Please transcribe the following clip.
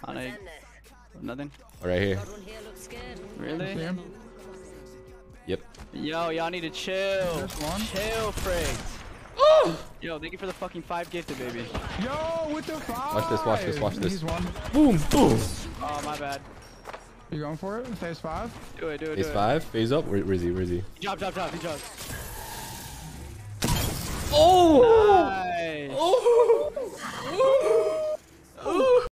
Nothing. Right here. Really? Yep. Yo, y'all need to chill. Chill, Frig. Oh! Yo, thank you for the fucking 5 gifted, baby. Yo, with the 5. Watch this, watch this, watch this. He's one. Boom, boom. Oh, my bad. You going for it? Phase 5? Do it, do it, Phase do it. 5, phase up. Where is he? Where is he? Drop, drop, drop. He dropped. Oh! Nice. Oh!